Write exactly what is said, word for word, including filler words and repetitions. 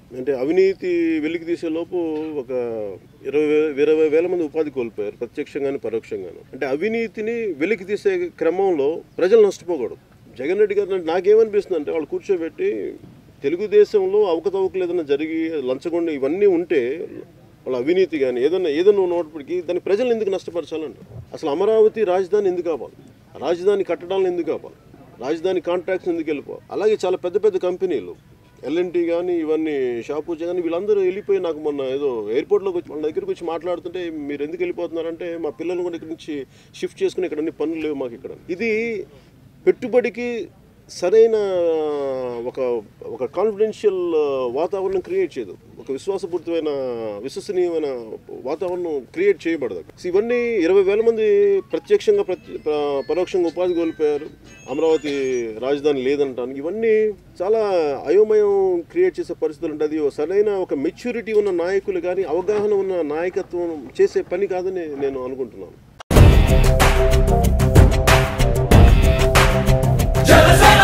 అంటే అవినీతి వెలికి తీసే లోపు ఒక ఇరవై ఇరవై వేల మంది ఉపాధి కోల్పోయారు, ప్రత్యక్షంగాను పరోక్షంగాను. అంటే అవినీతిని వెలికి తీసే క్రమంలో ప్రజలు నష్టపోకూడదు. జగన్ రెడ్డి గారు నాకేమనిపిస్తుంది అంటే, వాళ్ళు కూర్చోబెట్టి తెలుగుదేశంలో అవకతవకలు ఏదైనా జరిగి లంచగొండ ఇవన్నీ ఉంటే, వాళ్ళ అవినీతి కానీ ఏదన్నా ఏదైనా ఉన్నప్పటికీ దాన్ని ప్రజలు ఎందుకు నష్టపరచాలంట? అసలు అమరావతి రాజధాని ఎందుకు కావాలి? రాజధాని కట్టడాలను ఎందుకు కావాలి? రాజధాని కాంట్రాక్ట్స్ ఎందుకు వెళ్ళిపోవాలి? అలాగే చాలా పెద్ద పెద్ద కంపెనీలు ఎల్ఎన్టీ కానీ ఇవన్నీ షాపూజ కానీ వీళ్ళందరూ వెళ్ళిపోయి, నాకు మొన్న ఏదో ఎయిర్పోర్ట్లోకి వచ్చి మన దగ్గరికి వచ్చి మాట్లాడుతుంటే, మీరు ఎందుకు వెళ్ళిపోతున్నారంటే, మా పిల్లలు కూడా ఇక్కడ నుంచి షిఫ్ట్ చేసుకుని ఇక్కడ అన్ని పనులు లేవు మాకు ఇక్కడ. ఇది పెట్టుబడికి సరైన ఒక ఒక కాన్ఫిడెన్షియల్ వాతావరణం క్రియేట్ చేయదు, ఒక విశ్వాసపూరితమైన విశ్వసనీయమైన వాతావరణం క్రియేట్ చేయబడదు. ఇవన్నీ ఇరవై వేల మంది ప్రత్యక్షంగా పరోక్షంగా ఉపాధి కోల్పోయారు, అమరావతి రాజధాని లేదంటానికి. ఇవన్నీ చాలా అయోమయం క్రియేట్ చేసే పరిస్థితులు ఉంటాయి. అది సరైన ఒక మెచ్యూరిటీ ఉన్న నాయకులు కానీ అవగాహన ఉన్న నాయకత్వం చేసే పని కాదని నేను అనుకుంటున్నాను.